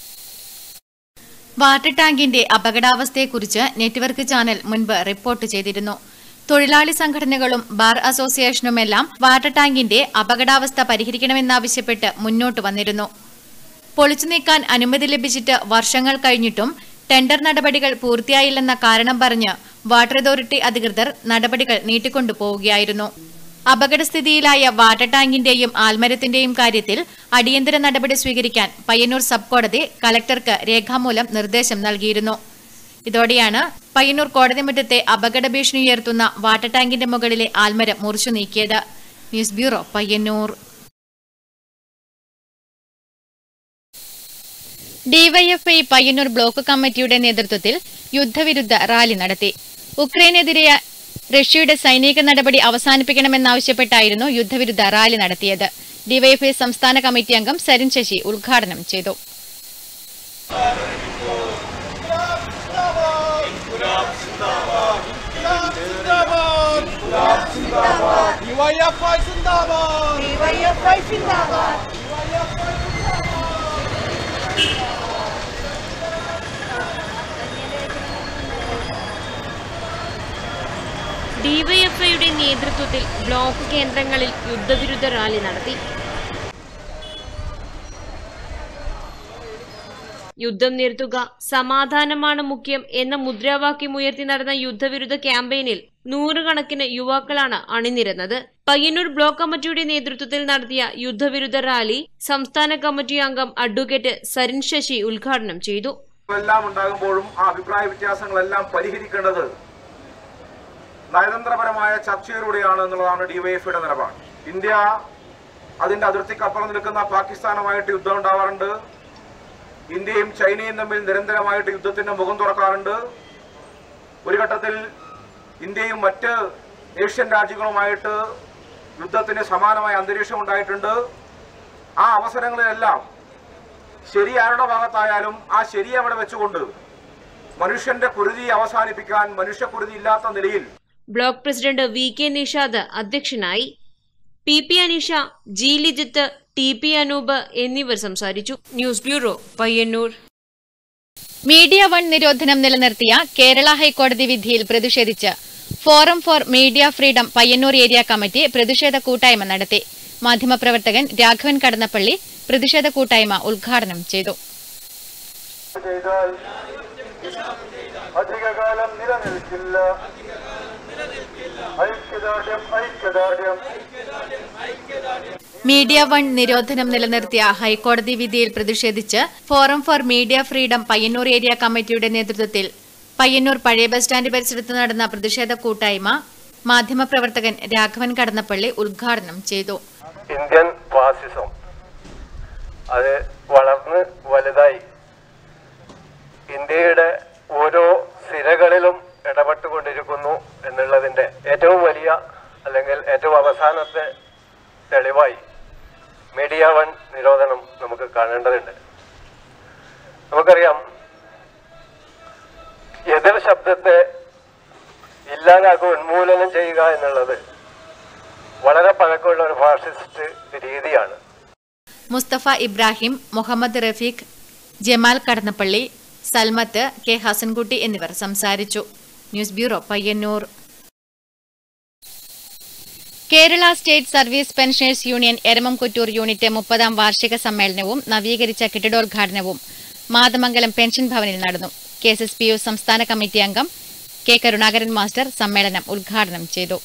വാട്ടർ ടാങ്കിന്റെ അപകടാവസ്ഥയെക്കുറിച്ച് നെറ്റ്വർക്ക് ചാനൽ മുൻപ് റിപ്പോർട്ട് ചെയ്തിരുന്നു. തൊഴിലാളി സംഘടനകളും ബാർ അസോസിയേഷനുമെല്ലാം വാട്ടർ ടാങ്കിന്റെ അപകടാവസ്ഥ പരിഹരിക്കണമെന്നാവശ്യപ്പെട്ട് മുന്നോട്ട് വന്നിരുന്നു. പൊളിച്ചു നീക്കാൻ അനുമതി ലഭിച്ചിട്ട് വർഷങ്ങൾ കഴിഞ്ഞിട്ടും ടെൻഡർ നടപടികൾ പൂർത്തിയായില്ലെന്ന കാരണം പറഞ്ഞ് വാട്ടർ അതോറിറ്റി അധികൃതർ നടപടികൾ നീട്ടിക്കൊണ്ടുപോവുകയായിരുന്നു. അപകടസ്ഥിതിയിലായ വാട്ടർ ടാങ്കിന്റെയും ആൽമരത്തിന്റെയും കാര്യത്തിൽ അടിയന്തര നടപടി സ്വീകരിക്കാൻ പയ്യന്നൂർ സബ് കോടതി കലക്ടർക്ക് രേഖാമൂലം നിർദ്ദേശം നൽകിയിരുന്നു. ഇതോടെയാണ് പയ്യന്നൂർ കോടതി മുറ്റത്തെ അപകട ഭീഷണി ഉയർത്തുന്ന വാട്ടർ ടാങ്കിന്റെ മുകളിലെ ആൽമരം മുറിച്ചു നീക്കിയത്. News bureau, Payyanur. DYFI Payyanur block കമ്മിറ്റിയുടെ നേതൃത്വത്തിൽ യുദ്ധവിരുദ്ധ റാലി നടത്തി. ഉക്രൈനെതിരെ റഷ്യയുടെ സൈനിക നടപടി അവസാനിപ്പിക്കണമെന്നാവശ്യപ്പെട്ടായിരുന്നു യുദ്ധവിരുദ്ധ റാലി നടത്തിയത്. ഡിവൈഎഫ്ഐ സംസ്ഥാന കമ്മിറ്റി അംഗം സരിൻ ശശി ഉദ്ഘാടനം ചെയ്തു. ഡിവൈഎഫ്ഐയുടെ നേതൃത്വത്തിൽ ബ്ലോക്ക് കേന്ദ്രങ്ങളിൽ യുദ്ധവിരുദ്ധ റാലി നടത്തി. യുദ്ധം നിർത്തുക, സമാധാനമാണ് മുഖ്യം എന്ന മുദ്രാവാക്യമുയർത്തി നടന്ന യുദ്ധവിരുദ്ധ ക്യാമ്പയിനിൽ നൂറുകണക്കിന് യുവാക്കളാണ് അണിനിരന്നത്. പയ്യന്നൂർ ബ്ലോക്ക് കമ്മിറ്റിയുടെ നേതൃത്വത്തിൽ നടത്തിയ യുദ്ധവിരുദ്ധ റാലി സംസ്ഥാന കമ്മിറ്റി അംഗം അഡ്വക്കേറ്റ് സരിൻ ശശി ഉദ്ഘാടനം ചെയ്തു. എല്ലാം ഉണ്ടാകുമ്പോഴും ആ അഭിപ്രായ വ്യത്യാസങ്ങളെല്ലാം പരിഹരിക്കേണ്ടത് നയതന്ത്രപരമായ ചർച്ചയിലൂടെയാണ് എന്നുള്ളതാണ് ഡിവൈഎഫ്ഐയുടെ നിലപാട്. ഇന്ത്യ അതിന്റെ അതിർത്തിക്കപ്പുറം നിൽക്കുന്ന പാകിസ്ഥാനുമായിട്ട് യുദ്ധം ഉണ്ടാവാറുണ്ട്. ഇന്ത്യയും ചൈനയും തമ്മിൽ നിരന്തരമായിട്ട് യുദ്ധത്തിന്റെ മുഖം തുറക്കാറുണ്ട്. ഒരു ഘട്ടത്തിൽ ഇന്ത്യയും മറ്റ് ഏഷ്യൻ രാജ്യങ്ങളുമായിട്ട് യുദ്ധത്തിന് സമാനമായ അന്തരീക്ഷം ഉണ്ടായിട്ടുണ്ട്. ആ അവസരങ്ങളിലെല്ലാം ശരി ആരുടെ ഭാഗത്തായാലും ആ ശരി അവിടെ വെച്ചുകൊണ്ട് മനുഷ്യന്റെ കുരുതി അവസാനിപ്പിക്കാൻ മനുഷ്യക്കുരുതി ഇല്ലാത്ത നിലയിൽ block president V K Nishad അധ്യക്ഷനായി. P P Aneesha, G Lijith, T P Anoop എന്നിവർ സംസാരിച്ചു. News bureau, Payyanur. Media one നിരോധനം നിലനിർത്തിയ കേരള ഹൈക്കോടതി വിധിയിൽ പ്രതിഷേധിച്ച് forum for media freedom Payyanur area committee പ്രതിഷേധ കൂട്ടായ്മ നടത്തി. മാധ്യമപ്രവർത്തകൻ രാഘവൻ കടന്നപ്പള്ളി പ്രതിഷേധ കൂട്ടായ്മ ഉദ്ഘാടനം ചെയ്തു. അധികകാലം നിലനിൽക്കില്ല. മീഡിയ വൺ നിരോധനം നിലനിർത്തിയ ഹൈക്കോടതി വിധിയിൽ പ്രതിഷേധിച്ച് forum for media freedom Payyanur area കമ്മിറ്റിയുടെ നേതൃത്വത്തിൽ പയ്യന്നൂർ പഴയ ബസ് സ്റ്റാൻഡ് പരിസരത്ത് നടന്ന പ്രതിഷേധ കൂട്ടായ്മ മാധ്യമപ്രവർത്തകൻ രാഘവൻ കടന്നപ്പള്ളി ഉദ്ഘാടനം ചെയ്തു. ഇന്ത്യൻ ഫാസിസം അത് വളർന്ന് വലുതായി ഇന്ത്യയുടെ ഓരോ സിരകളിലും ഇടപെട്ടുകൊണ്ടിരിക്കുന്നു എന്നുള്ളതിന്റെ ഏറ്റവും വലിയ അല്ലെങ്കിൽ ഏറ്റവും അവസാനത്തെ തെളിവായി മീഡിയ വൺ നിരോധനം നമുക്ക് കാണേണ്ടതുണ്ട്. നമുക്കറിയാം, എതിർ ശബ്ദത്തെ ഇല്ലാതാക്കുക, ഉന്മൂലനം ചെയ്യുക എന്നുള്ളത് വളരെ പഴക്കമുള്ള ഒരു ഫാഷിസ്റ്റ് രീതിയാണ്. മുസ്തഫ ഇബ്രാഹിം, മുഹമ്മദ് റഫീഖ്, ജമാൽ കടന്നപ്പള്ളി, സൽമത്ത്, കെ ഹസൻകുട്ടി എന്നിവർ സംസാരിച്ചു. News bureau, Payyanur. Kerala state service pensioners union Eramamkuttoor unit 30ാം വാർഷിക സമ്മേളനവും നവീകരിച്ച കെട്ടിടോദ്ഘാടനവും മാതമംഗലം പെൻഷൻ ഭവനിൽ നടന്നു. KSSPU സംസ്ഥാന കമ്മിറ്റി അംഗം കെ കരുണാകരൻ മാസ്റ്റർ സമ്മേളനം ഉദ്ഘാടനം ചെയ്തു.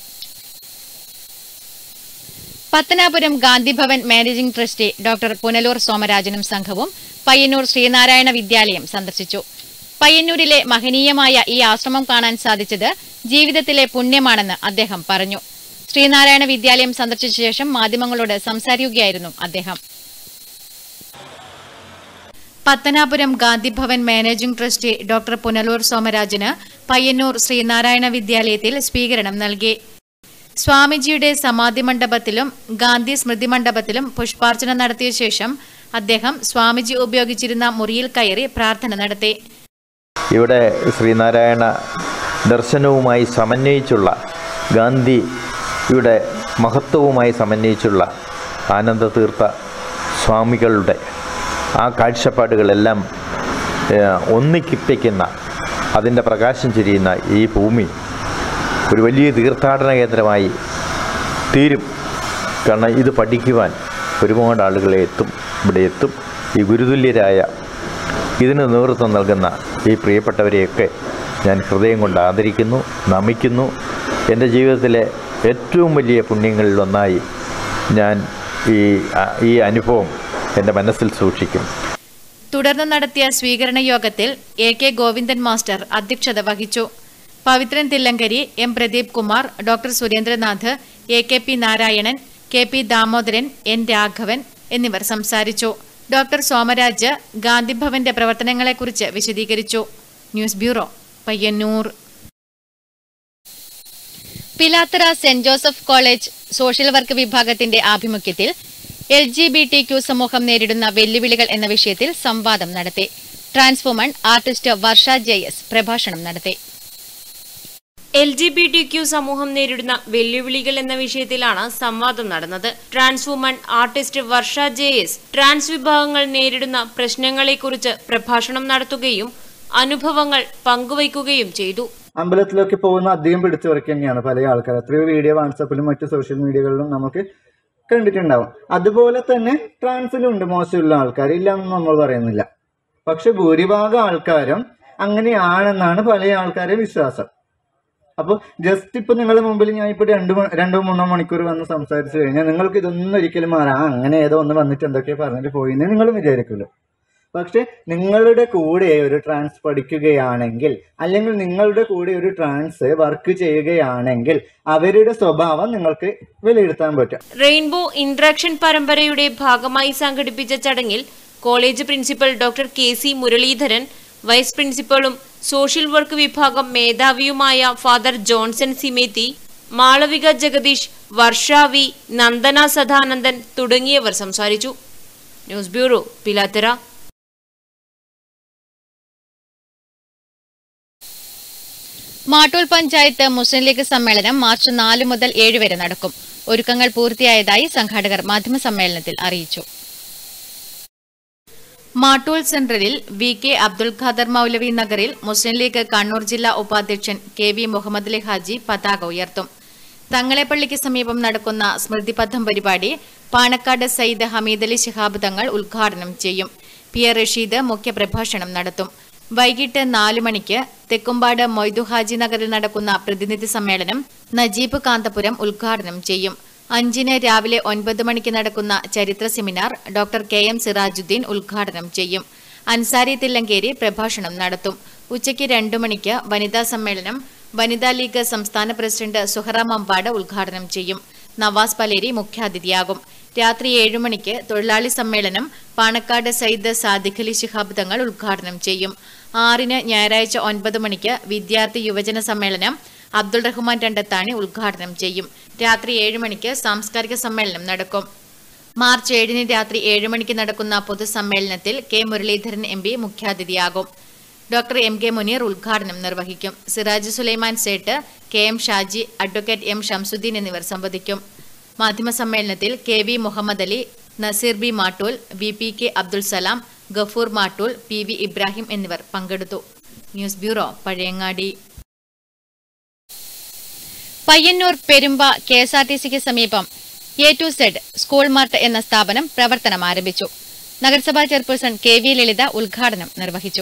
Pathanapuram Gandhibhavan managing trustee doctor Punalur സോമരാജനും സംഘവും പയ്യന്നൂർ ശ്രീനാരായണ വിദ്യാലയം സന്ദർശിച്ചു. പയ്യന്നൂരിലെ മഹനീയമായ ഈ ആശ്രമം കാണാൻ സാധിച്ചത് ജീവിതത്തിലെ പുണ്യമാണെന്ന് അദ്ദേഹം പറഞ്ഞു. ശ്രീനാരായണ വിദ്യാലയം സന്ദർശിച്ച ശേഷം മാധ്യമങ്ങളോട് സംസാരിക്കുകയായിരുന്നു അദ്ദേഹം. Pathanapuram Gandhibhavan managing trustee doctor Punalur സോമരാജന് പയ്യന്നൂർ ശ്രീനാരായണ വിദ്യാലയത്തിൽ സ്വീകരണം നൽകി. സ്വാമിജിയുടെ സമാധി മണ്ഡപത്തിലും ഗാന്ധി സ്മൃതി മണ്ഡപത്തിലും പുഷ്പാർച്ചന നടത്തിയ ശേഷം അദ്ദേഹം സ്വാമിജി ഉപയോഗിച്ചിരുന്ന മുറിയിൽ കയറി പ്രാർത്ഥന നടത്തി. ഇവിടെ ശ്രീനാരായണ ദർശനവുമായി സമന്വയിച്ചുള്ള ഗാന്ധിയുടെ മഹത്വവുമായി സമന്വയിച്ചുള്ള ആനന്ദതീർത്ഥ സ്വാമികളുടെ ആ കാഴ്ചപ്പാടുകളെല്ലാം ഒന്നിപ്പിക്കുന്ന, അതിൻ്റെ പ്രകാശം ചൊരിയുന്ന ഈ ഭൂമി ഒരു വലിയ തീർത്ഥാടന കേന്ദ്രമായി തീരും. കാരണം ഇത് പഠിക്കുവാൻ ഒരുപാട് ആളുകളെ ഇവിടെ എത്തും. ഈ ഗുരുതുല്യരായ, ഇതിന് നേതൃത്വം നൽകുന്ന ഈ പ്രിയപ്പെട്ടവരെയൊക്കെ ഞാൻ ഹൃദയം കൊണ്ട് ആദരിക്കുന്നു, നമിക്കുന്നു. എൻ്റെ ജീവിതത്തിലെ ഏറ്റവും വലിയ പുണ്യങ്ങളിലൊന്നായി ഞാൻ ഈ അനുഭവം എൻ്റെ മനസ്സിൽ സൂക്ഷിക്കും. തുടർന്ന് നടത്തിയ സ്വീകരണ യോഗത്തിൽ AK ഗോവിന്ദൻ മാസ്റ്റർ അധ്യക്ഷത വഹിച്ചു. Pavithran Thillankeri, M Pradeep Kumar, doctor Surendranath, AKP Narayanan, KP Damodaran, N Raghavan എന്നിവർ സംസാരിച്ചു. ഡോക്ടർ സോമരാജ് ഗാന്ധിഭവന്റെ പ്രവർത്തനങ്ങളെക്കുറിച്ച് വിശദീകരിച്ചു. News bureau, Payyanur. Pilathara saint Joseph college social work വിഭാഗത്തിന്റെ ആഭിമുഖ്യത്തിൽ LGBTQ സമൂഹം നേരിടുന്ന വെല്ലുവിളികൾ എന്ന വിഷയത്തിൽ സംവാദം നടത്തി. ട്രാൻസ്വുമൺ ആർട്ടിസ്റ്റ് വർഷ JS പ്രഭാഷണം നടത്തി. LGBTQ സമൂഹം നേരിടുന്ന വെല്ലുവിളികൾ എന്ന വിഷയത്തിലാണ് സംവാദം നടന്നത്. Trans woman artist Varsha JS trans വിഭാഗങ്ങൾ നേരിടുന്ന പ്രശ്നങ്ങളെക്കുറിച്ച് പ്രഭാഷണം നടത്തുകയും അനുഭവങ്ങൾ പങ്കുവയ്ക്കുകയും ചെയ്തു. അമ്പലത്തിലൊക്കെ പോകുന്ന അധികം പിടിച്ചുപറിക്കുക തന്നെയാണ് പല ആൾക്കാർ. എത്രയോ വീഡിയോ വാട്സാപ്പിലും മറ്റു സോഷ്യൽ മീഡിയകളിലും നമുക്ക് കണ്ടിട്ടുണ്ടാവും. അതുപോലെ തന്നെ ട്രാൻസിലുണ്ട് മോശമുള്ള ആൾക്കാർ, ഇല്ലാന്ന് നമ്മൾ പറയുന്നില്ല. പക്ഷെ ഭൂരിഭാഗം ആൾക്കാരും അങ്ങനെയാണെന്നാണ് പല ആൾക്കാരെ വിശ്വാസം. അപ്പോൾ ജസ്റ്റ് ഇപ്പൊ നിങ്ങളുടെ മുമ്പിൽ ഞാൻ ഇപ്പോൾ 2-3 മണിക്കൂർ വന്ന് സംസാരിച്ചു കഴിഞ്ഞാൽ നിങ്ങൾക്ക് ഇതൊന്നും ഒരിക്കലും മാറാം, അങ്ങനെ ഏതോ ഒന്ന് വന്നിട്ട് എന്തൊക്കെ പറഞ്ഞിട്ട് പോയിന്ന് നിങ്ങളും വിചാരിക്കുമല്ലോ. പക്ഷെ നിങ്ങളുടെ കൂടെ ഒരു ട്രാൻസ് പഠിക്കുകയാണെങ്കിൽ അല്ലെങ്കിൽ നിങ്ങളുടെ കൂടെ ഒരു ട്രാൻസ് വർക്ക് ചെയ്യുകയാണെങ്കിൽ അവരുടെ സ്വഭാവം നിങ്ങൾക്ക് വിലയിരുത്താൻ പറ്റും. റെയിൻബോ ഇന്ററാക്ഷൻ പരമ്പരയുടെ ഭാഗമായി സംഘടിപ്പിച്ച ചടങ്ങിൽ college principal doctor KC Muraleedharan, vice പ്രിൻസിപ്പളും സോഷ്യൽ വർക്ക് വിഭാഗം മേധാവിയുമായ father Johnson Simethi, Malavika Jagadeesh, Varsha V, Nandana Sadanandan തുടങ്ങിയവർ സംസാരിച്ചു. News bureau, Pilathara. Mattool panchayat Muslim League സമ്മേളനം മാർച്ച് 4 മുതൽ 7 വരെ നടക്കും. ഒരുക്കങ്ങൾ പൂർത്തിയായതായി സംഘാടകർ മാധ്യമസമ്മേളനത്തിൽ അറിയിച്ചു. മാട്ടൂൽ സെൻട്രലിൽ VK അബ്ദുൽ ഖാദർ മൌലവി നഗറിൽ മുസ്ലിം ലീഗ് കണ്ണൂർ ജില്ലാ ഉപാധ്യക്ഷൻ KV മുഹമ്മദ് അലി ഹാജി പതാക ഉയർത്തും. തങ്ങളെപ്പള്ളിക്ക് സമീപം നടക്കുന്ന സ്മൃതിപഥം പരിപാടി പാണക്കാട് സയ്യിദ് ഹമീദ് അലി ശിഹാബ് തങ്ങൾ ഉദ്ഘാടനം ചെയ്യും. PR റഷീദ് മുഖ്യപ്രഭാഷണം നടത്തും. വൈകിട്ട് 4 മണിക്ക് തെക്കുംപാട് മൊയ്തു ഹാജി നഗറിൽ നടക്കുന്ന പ്രതിനിധി സമ്മേളനം നജീബ് കാന്തപുരം ഉദ്ഘാടനം ചെയ്യും. 5-ന് രാവിലെ 9 മണിക്ക് നടക്കുന്ന ചരിത്ര സെമിനാർ ഡോക്ടർ KM സിറാജുദ്ദീൻ ഉദ്ഘാടനം ചെയ്യും. അൻസാരി തില്ലങ്കേരി പ്രഭാഷണം നടത്തും. ഉച്ചയ്ക്ക് 2 മണിക്ക് വനിതാ സമ്മേളനം വനിതാ ലീഗ് സംസ്ഥാന പ്രസിഡന്റ് സുഹറ മമ്പാട് ഉദ്ഘാടനം ചെയ്യും. നവാസ് പലേരി മുഖ്യാതിഥിയാകും. രാത്രി 7 മണിക്ക് തൊഴിലാളി സമ്മേളനം പാണക്കാട് സയ്യിദ് സാദിഖ് അലി ശിഹാബ് തങ്ങൾ ഉദ്ഘാടനം ചെയ്യും. 6-ന് ഞായറാഴ്ച 9 മണിക്ക് വിദ്യാർത്ഥി യുവജന സമ്മേളനം അബ്ദുൾ റഹ്മാൻ രണ്ടത്താണി ഉദ്ഘാടനം ചെയ്യും. രാത്രി 7 മണിക്ക് സാംസ്കാരിക സമ്മേളനം നടക്കും. മാർച്ച് 7-ന് രാത്രി 7 മണിക്ക് നടക്കുന്ന പൊതുസമ്മേളനത്തിൽ K മുരളീധരൻ MP മുഖ്യാതിഥിയാകും. ഡോക്ടർ MK മുനീർ ഉദ്ഘാടനം നിർവഹിക്കും. Siraj Sulaiman Sait, KM Shaji, advocate M Shamsuddin എന്നിവർ സംബന്ധിക്കും. മാധ്യമസമ്മേളനത്തിൽ KV Muhammad Ali, Naseer B Mattool, VPK Abdul Salam, Gafoor Mattool, PV Ibrahim എന്നിവർ പങ്കെടുത്തു. News bureau, Pazhayangadi. പയ്യന്നൂർ പെരുമ്പ KSRTCക്ക് സമീപം A to Z school mart എന്ന സ്ഥാപനം പ്രവർത്തനം ആരംഭിച്ചു. നഗരസഭാ ചെയർപേഴ്സൺ KV ലളിത ഉദ്ഘാടനം നിർവഹിച്ചു.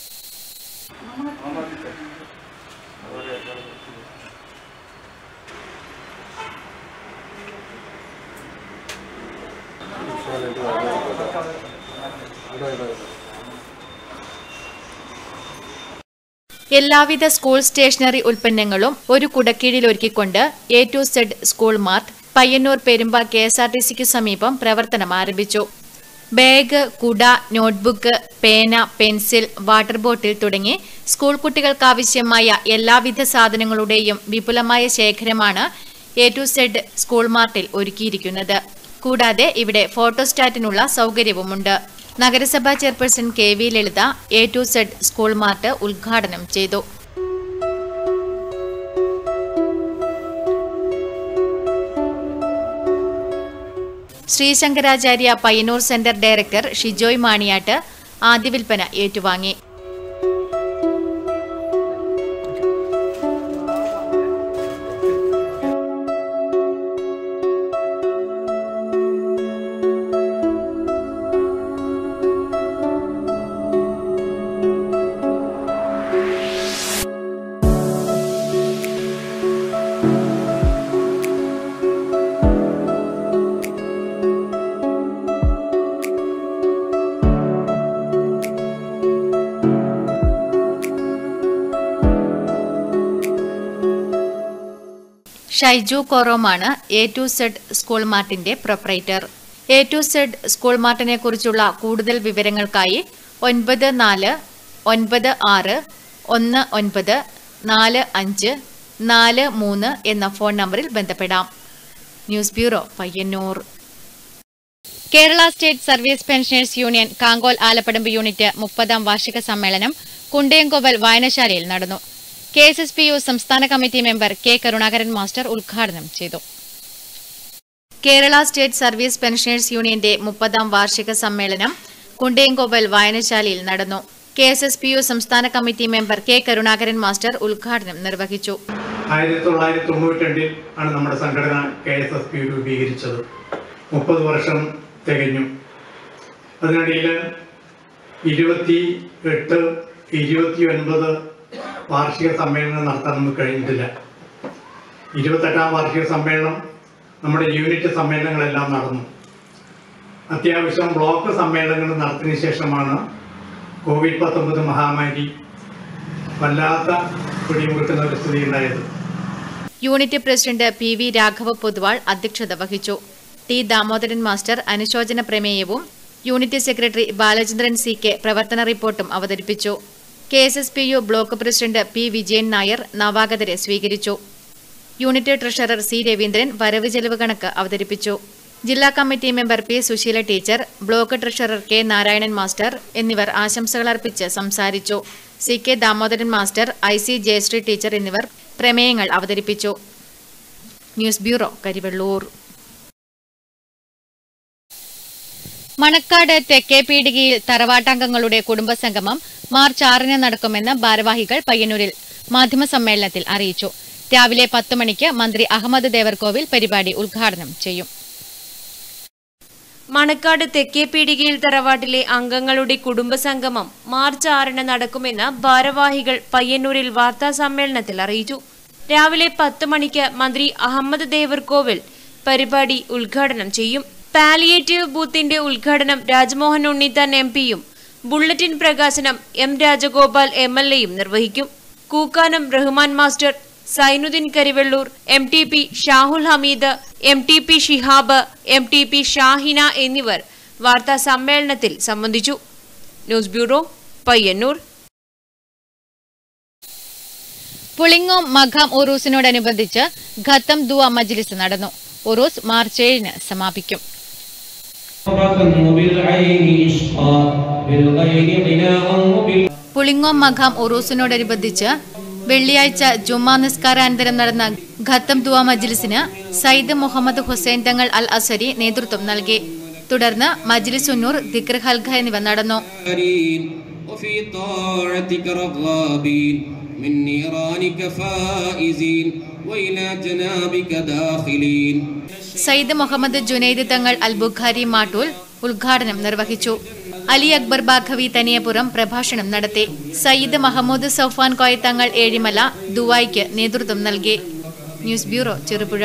എല്ലാവിധ സ്കൂൾ സ്റ്റേഷനറി ഉൽപ്പന്നങ്ങളും ഒരു കുടക്കീഴിൽ ഒരുക്കിക്കൊണ്ട് A to Z school mart Payyanur Perumba KSRTCക്ക് സമീപം പ്രവർത്തനം ആരംഭിച്ചു. ബാഗ്, കുട, നോട്ട്ബുക്ക്, പേന, പെൻസിൽ, വാട്ടർ ബോട്ടിൽ തുടങ്ങി സ്കൂൾ കുട്ടികൾക്കാവശ്യമായ എല്ലാവിധ സാധനങ്ങളുടെയും വിപുലമായ ശേഖരമാണ് A to Z സ്കൂൾ മാർട്ടിൽ ഒരുക്കിയിരിക്കുന്നത്. കൂടാതെ ഇവിടെ ഫോട്ടോസ്റ്റാറ്റിനുള്ള സൗകര്യവുമുണ്ട്. നഗരസഭാ chairperson KV Lalitha A to Z school mart ഉദ്ഘാടനം ചെയ്തു. ശ്രീശങ്കരാചാര്യ പയ്യന്നൂർ സെന്റർ ഡയറക്ടർ ഷിജോയ് മാണിയാട്ട് ആദ്യ വിൽപ്പന ഏറ്റുവാങ്ങി. ഷൈജു കോറോമാണ് A to Z സ്കൂൾ മാർട്ടിന്റെ proprietor. A to Z school മാർട്ടിനെ കുറിച്ചുള്ള കൂടുതൽ വിവരങ്ങൾക്കായി 9496194543 എന്ന ഫോൺ നമ്പറിൽ ബന്ധപ്പെടാം. News bureau, Payyanur. Kerala state service pensioners union Kankol Alappadamba unit 30ാം വാർഷിക സമ്മേളനം കുണ്ടയംകോവൽ വായനശാലയിൽ നടന്നു. KSSPU സംസ്ഥാന committee member K Karunakaran master ഉദ്ഘാടനം ചെയ്തു. കേരള സ്റ്റേറ്റ് സർവീസ് പെൻഷനേഴ്സ് യൂണിയന്റെ 30ാം വാർഷിക സമ്മേളനം കുണ്ടയംകോവൽ വായനശാലയിൽ നടന്നു. KSSPU സംസ്ഥാന committee member K Karunakaran master ഉദ്ഘാടനം നിർവഹിച്ചു. 1992 ആണ് നമ്മുടെ സംഘടന KSSPU രൂപീകരിച്ചത്. 30 വർഷം തികഞ്ഞു. അതിനിടയിൽ 28, 29 വാർഷിക സമ്മേളനം നടത്താൻ നമുക്ക് കഴിഞ്ഞിട്ടില്ല. 28ാം വാർഷിക സമ്മേളനം നമ്മുടെ യൂണിറ്റ് സമ്മേളനങ്ങളെല്ലാം നടന്നു. അത്യാവശ്യം ബ്ലോക്ക് സമ്മേളനങ്ങൾ നടത്തിയതിനു ശേഷമാണ് COVID-19 മഹാമാരി വല്ലാത്ത പിടിമുറുക്കുന്ന ഒരു സ്ഥിതി ഉണ്ടായത്. Unit president PV Raghava Poduval അധ്യക്ഷത വഹിച്ചു. T ദാമോദരൻ മാസ്റ്റർ അനുശോചന പ്രമേയവും യൂണിറ്റ് സെക്രട്ടറി ബാലചന്ദ്രൻ CK പ്രവർത്തന റിപ്പോർട്ടും അവതരിപ്പിച്ചു. KSSPU block president P Vijayan Nair നവാഗതരെ സ്വീകരിച്ചു. യൂണിറ്റ് ട്രഷറർ C രവീന്ദ്രൻ വരവ് ചെലവ് കണക്ക് അവതരിപ്പിച്ചു. ജില്ലാ committee member P Susheela teacher, block treasurer K Narayanan master എന്നിവർ ആശംസകൾ അർപ്പിച്ച് സംസാരിച്ചു. CK Damodaran master, IC Jayasree teacher എന്നിവർ പ്രമേയങ്ങൾ അവതരിപ്പിച്ചു. News bureau, Karivellur. മണക്കാട് തെക്കേ പീടികയിൽ തറവാട്ടംഗങ്ങളുടെ കുടുംബസംഗമം മാർച്ച് 6 നടക്കുമെന്ന് ഭാരവാഹികൾ പയ്യന്നൂരിൽ മാധ്യമസമ്മേളനത്തിൽ അറിയിച്ചു. രാവിലെ 10 മണിക്ക് മന്ത്രി അഹമ്മദ് ദേവർകോവിൽ പരിപാടി ഉദ്ഘാടനം ചെയ്യും. മണക്കാട് തെക്കേ പീടികയിൽ തറവാട്ടിലെ അംഗങ്ങളുടെ കുടുംബസംഗമം മാർച്ച് 6 നടക്കുമെന്ന് ഭാരവാഹികൾ പയ്യന്നൂരിൽ വാർത്താസമ്മേളനത്തിൽ അറിയിച്ചു. രാവിലെ 10 മണിക്ക് മന്ത്രി അഹമ്മദ് ദേവർകോവിൽ പരിപാടി ഉദ്ഘാടനം ചെയ്യും. പാലിയേറ്റീവ് ബൂത്തിന്റെ ഉദ്ഘാടനം രാജ്മോഹൻ ഉണ്ണിത്താൻ MP-യും ബുള്ളറ്റിൻ പ്രകാശനം M രാജഗോപാൽ MLA-യും നിർവഹിക്കും. Kookkanam Rahman master, Sainuddin Karivellur, MTP Shahul Hameed, MTP Shihab, MTP Shahina എന്നിവർ വാർത്താ സമ്മേളനത്തിൽ സംബന്ധിച്ചു. News bureau, Payyanur. പുളിങ്ങോം മഖാം ഉറൂസിനോടനുബന്ധിച്ച് ഖത്തം ദുആ മജ്ലിസ് നടന്നു. ഉറൂസ് മാർച്ച് 7 സമാപിക്കും. പുളിങ്ങോം മഖാം ഉറൂസിനോടനുബന്ധിച്ച് വെള്ളിയാഴ്ച ജുമാ നിസ്കാരാനന്തരം നടന്ന ഖത്തം ദുആ മജ്ലിസിന് സയ്യിദ് മുഹമ്മദ് ഹുസൈൻ തങ്ങൾ അൽ അസരി നേതൃത്വം നൽകി. തുടർന്ന് മജ്ലിസ് ഉന്നൂർ, ദിക്ർ ഹൽഖ എന്നിവ നടന്നു. സയ്യിദ് മുഹമ്മദ് ജുനൈദ് തങ്ങൾ അൽ ബുഖാരി മാട്ടൂൽ ഉദ്ഘാടനം നിർവഹിച്ചു. അലി അക്ബർ ബാഖവി തനിയപുരം പ്രഭാഷണം നടത്തി. സയ്യിദ് മഹമ്മൂദ് സൗഫാൻ കോയ തങ്ങൾ ഏഴിമല ദുആയ്ക്ക് നേതൃത്വം നൽകി. News bureau, Cherupuzha.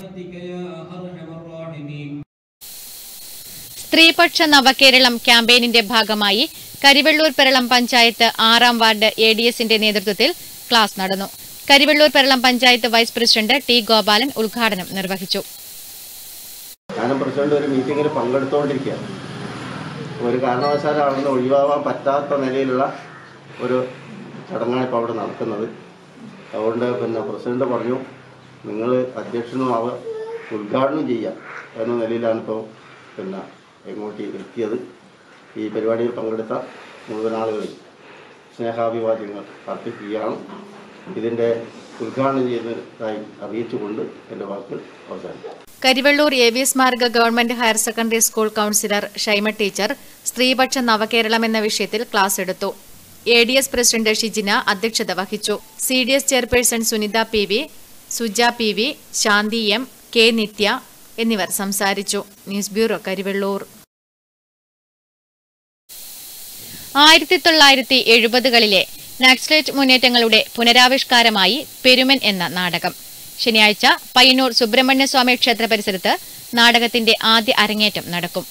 സ്ത്രീപക്ഷ നവകേരളം ക്യാമ്പയിനിന്റെ ഭാഗമായി കരിവെള്ളൂർ പെരളം പഞ്ചായത്ത് 6ാം വാർഡ് ADS-ന്റെ നേതൃത്വത്തിൽ ക്ലാസ് നടന്നു. Karivellur Peralam panchayat vice president T Gopalan ഉദ്ഘാടനം നിർവഹിച്ചു. ഞാനും പ്രസിഡന്റ് ഒരു മീറ്റിംഗിൽ പങ്കെടുത്തുകൊണ്ടിരിക്കുകയാണ്. ഒരു കാരണവശാലും അവിടെ നിന്ന് ഒഴിവാകാൻ പറ്റാത്ത നിലയിലുള്ള ഒരു ചടങ്ങാണ് ഇപ്പോൾ അവിടെ നടക്കുന്നത്. അതുകൊണ്ട് പ്രസിഡന്റ് പറഞ്ഞു, നിങ്ങൾ അധ്യക്ഷനും ഉദ്ഘാടനം ചെയ്യാം എന്ന നിലയിലാണ് ഇപ്പോൾ എങ്ങോട്ട് എത്തിയത്. ഈ പരിപാടിയിൽ പങ്കെടുത്ത മുഴുവൻ ആളുകളിൽ സ്നേഹാഭിവാദ്യങ്ങൾ അർപ്പിക്കുകയാണ്. ഇതിൻ്റെ ഉദ്ഘാടനം ചെയ്തതായി അറിയിച്ചുകൊണ്ട് എൻ്റെ വാക്കുകൾ അവസാനിക്കും. കരിവെള്ളൂർ AVS മാർഗ government higher secondary school counsellor Shaima teacher സ്ത്രീപക്ഷ നവകേരളം എന്ന വിഷയത്തിൽ ക്ലാസ് എടുത്തു. ADS പ്രസിഡന്റ് ഷിജിന അധ്യക്ഷത വഹിച്ചു. CDS chairperson Sunitha PV, Suja PV, Shanthi M, K Nithya എന്നിവർ സംസാരിച്ചു. News bureau, Karivellur. 1970കളിലെ നക്സലൈറ്റ് മുന്നേറ്റങ്ങളുടെ പുനരാവിഷ്കാരമായി പെരുമൻ എന്ന നാടകം. ശനിയാഴ്ച പയ്യന്നൂർ സുബ്രഹ്മണ്യസ്വാമി ക്ഷേത്ര പരിസരത്ത് നാടകത്തിന്റെ ആദ്യ അരങ്ങേറ്റം നടക്കും.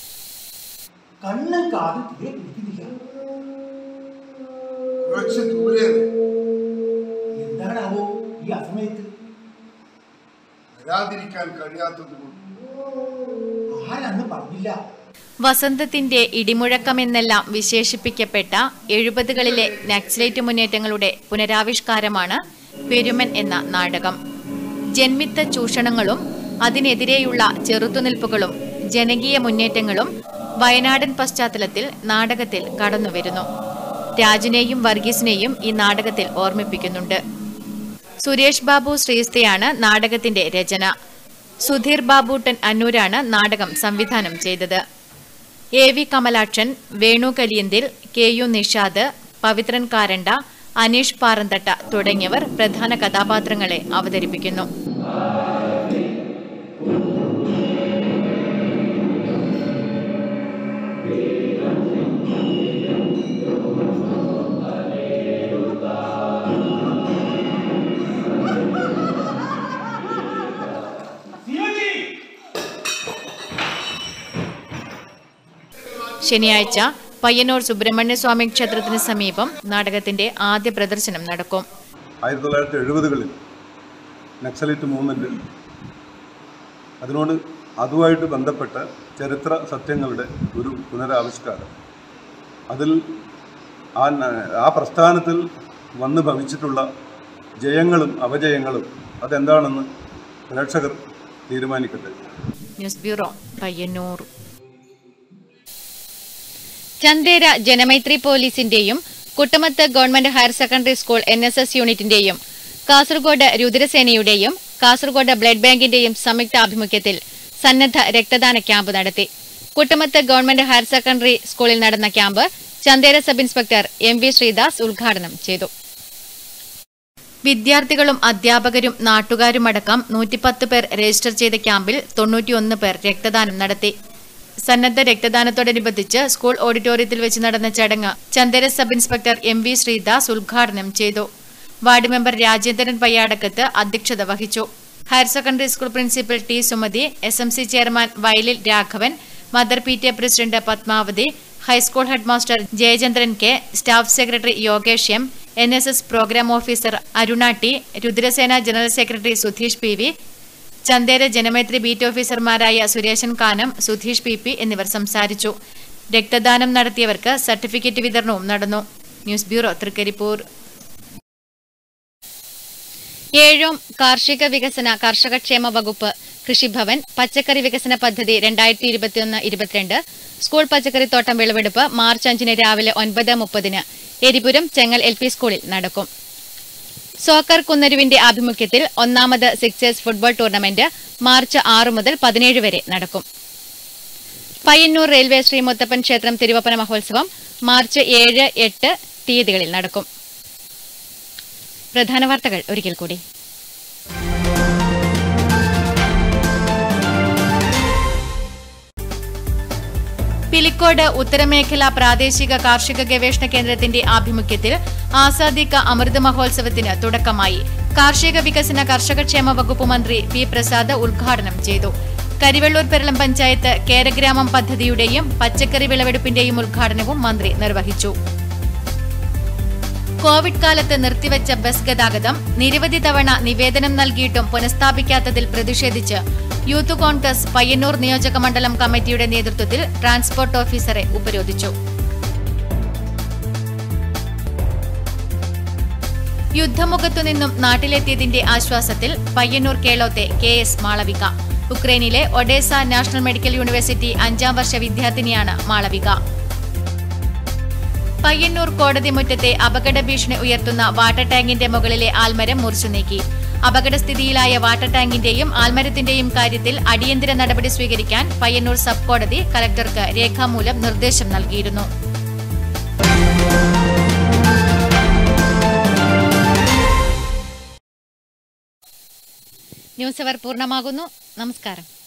എന്താണാവോ ഈ അസമയത്ത് വരാതിരിക്കാൻ കഴിയാത്തത് കൊണ്ട് ആരന്ന് പറഞ്ഞില്ല. വസന്തത്തിന്റെ ഇടിമുഴക്കമെന്നെല്ലാം വിശേഷിപ്പിക്കപ്പെട്ട 70കളിലെ നക്സലൈറ്റ് മുന്നേറ്റങ്ങളുടെ പുനരാവിഷ്കാരമാണ് പെരുമൻ എന്ന നാടകം. ജന്മിത്ത ചൂഷണങ്ങളും അതിനെതിരെയുള്ള ചെറുത്തുനിൽപ്പുകളും ജനകീയ മുന്നേറ്റങ്ങളും വയനാടൻ പശ്ചാത്തലത്തിൽ നാടകത്തിൽ കടന്നുവരുന്നു. രാജിനെയും വർഗീസിനെയും ഈ നാടകത്തിൽ ഓർമ്മിപ്പിക്കുന്നുണ്ട്. സുരേഷ് ബാബു ശ്രീസ്തയാണ് നാടകത്തിന്റെ രചന. സുധീർ ബാബൂട്ടൻ അന്നൂരാണ് നാടകം സംവിധാനം ചെയ്തത്. AV കമലാക്ഷൻ, വേണു കലിയന്തിൽ, KU നിഷാദ്, പവിത്രൻ കാരണ്ട, അനീഷ് പാറന്തട്ട തുടങ്ങിയവർ പ്രധാന കഥാപാത്രങ്ങളെ അവതരിപ്പിക്കുന്നു. ശനിയാഴ്ച പയ്യന്നൂർ സുബ്രഹ്മണ്യസ്വാമി ക്ഷേത്രത്തിന് സമീപം നാടകത്തിന്റെ ആദ്യ പ്രദർശനം നടക്കും. 1970കളിൽ നക്സലൈറ്റ് മൂവ്മെന്റ് അതുമായിട്ട് ബന്ധപ്പെട്ട ചരിത്ര സത്യങ്ങളുടെ ഒരു പുനരാവിഷ്കാരം, അതിൽ ആ പ്രസ്ഥാനത്തിൽ വന്നു ഭവിച്ചിട്ടുള്ള ജയങ്ങളും അപജയങ്ങളും അതെന്താണെന്ന് പ്രേക്ഷകർ തീരുമാനിക്കട്ടെ. News bureau, Payyanur. ചന്ദേര ജനമൈത്രി പോലീസിന്റെയും Kuttamath government higher secondary school NSS യൂണിറ്റിന്റെയും കാസർഗോഡ് രുദ്രസേനയുടെയും കാസർഗോഡ് ബ്ലഡ് ബാങ്കിന്റെയും സംയുക്താഭിമുഖ്യത്തിൽ സന്നദ്ധ രക്തദാന ക്യാമ്പ് നടത്തി. കുട്ടമത്ത് ഗവൺമെന്റ് ഹയർ സെക്കൻഡറി സ്കൂളിൽ നടന്ന camp Chandera sub inspector MV Sreedas ഉദ്ഘാടനം ചെയ്തു. വിദ്യാർത്ഥികളും അധ്യാപകരും നാട്ടുകാരുമടക്കം 110 പേർ രജിസ്റ്റർ ചെയ്ത ക്യാമ്പിൽ 91 പേർ രക്തദാനം നടത്തി. സന്നദ്ധ രക്തദാനത്തോടനുബന്ധിച്ച് സ്കൂൾ ഓഡിറ്റോറിയത്തിൽ വെച്ച് നടന്ന ചടങ്ങ് Chandera sub inspector MV Sreedas ഉദ്ഘാടനം ചെയ്തു. വാർഡ് മെമ്പർ രാജേന്ദ്രൻ പയ്യാടക്കത്ത് അധ്യക്ഷത വഹിച്ചു. Higher secondary school principal T Sumathi, SMC chairman Vayalil Raghavan, mother PTA president Padmavathi, high school headmaster Jayachandran K, staff secretary Yogesh M, NSS programme officer Aruna T, Rudrasena general secretary Sudheesh PV, Chandera Janamaithri beat ഓഫീസർമാരായ സുരേശൻ കാനം, സുധീഷ് PP എന്നിവർ സംസാരിച്ചു. രക്തദാനം നടത്തിയവർക്ക് സർട്ടിഫിക്കറ്റ് വിതരണവും നടന്നു. News bureau, Trikaripur. Ezhome കാർഷിക വികസന കർഷകക്ഷേമ വകുപ്പ് കൃഷിഭവൻ പച്ചക്കറി വികസന പദ്ധതി 2021-22 സ്കൂൾ പച്ചക്കറിത്തോട്ടം വിളവെടുപ്പ് മാർച്ച് 5 രാവിലെ 9:30 എരിപുരം ചെങ്ങൽ LP സ്കൂളിൽ നടക്കും. സോക്കർ കുന്നരുവിന്റെ ആഭിമുഖ്യത്തിൽ 1ാമത് സിക്സേഴ്സ് ഫുട്ബോൾ ടൂർണമെന്റ് മാർച്ച് 6 മുതൽ 17 വരെ നടക്കും. പയ്യന്നൂർ റെയിൽവേ ശ്രീ മുത്തപ്പൻ ക്ഷേത്രം തിരുവപ്പന മഹോത്സവം മാർച്ച് 7, 8 തീയതികളിൽ നടക്കും. പ്രധാന വാർത്തകൾ ഒരിക്കൽ കൂടി. പിലിക്കോട് ഉത്തരമേഖല പ്രാദേശിക കാർഷിക ഗവേഷണ കേന്ദ്രത്തിന്റെ ആഭിമുഖ്യത്തിൽ ആസാദി കാ അമൃത് മഹോത്സവത്തിന് തുടക്കമായി. കാർഷിക വികസന കർഷകക്ഷേമ വകുപ്പ് മന്ത്രി P പ്രസാദ് ഉദ്ഘാടനം ചെയ്തു. കരിവെള്ളൂർ പെരളം പഞ്ചായത്ത് കേരഗ്രാമം പദ്ധതിയുടെയും പച്ചക്കറി വിളവെടുപ്പിന്റെയും ഉദ്ഘാടനവും മന്ത്രി നിർവഹിച്ചു. കോവിഡ് കാലത്ത് നിർത്തിവച്ച ബസ് ഗതാഗതം നിരവധി തവണ നിവേദനം നൽകിയിട്ടും പുനഃസ്ഥാപിക്കാത്തതിൽ പ്രതിഷേധിച്ച് യൂത്ത് കോൺഗ്രസ് പയ്യന്നൂർ നിയോജക മണ്ഡലം കമ്മിറ്റിയുടെ നേതൃത്വത്തിൽ ട്രാൻസ്പോർട്ട് ഓഫീസറെ ഉപരോധിച്ചു. യുദ്ധമുഖത്തുനിന്നും നാട്ടിലെത്തിയതിന്റെ ആശ്വാസത്തിൽ പയ്യന്നൂർ കേളോത്തെ KS മാളവിക. ഉക്രൈനിലെ ഒഡേസ നാഷണൽ മെഡിക്കൽ യൂണിവേഴ്സിറ്റി 5ാം വർഷ വിദ്യാർത്ഥിനിയാണ് മാളവിക. പയ്യന്നൂർ കോടതി മുറ്റത്തെ അപകട ഭീഷണി ഉയർത്തുന്ന വാട്ടർ ടാങ്കിന്റെ മുകളിലെ ആൽമരം മുറിച്ചുനീക്കി. അപകടസ്ഥിതിയിലായ വാട്ടർ ടാങ്കിന്റെയും ആൽമരത്തിന്റെയും കാര്യത്തിൽ അടിയന്തര നടപടി സ്വീകരിക്കാൻ പയ്യന്നൂർ സബ് കോടതി കലക്ടർക്ക് രേഖാമൂലം നിർദ്ദേശം നൽകിയിരുന്നു. ന്യൂസ് അവർ പൂർണ്ണമാകുന്നു. നമസ്കാരം.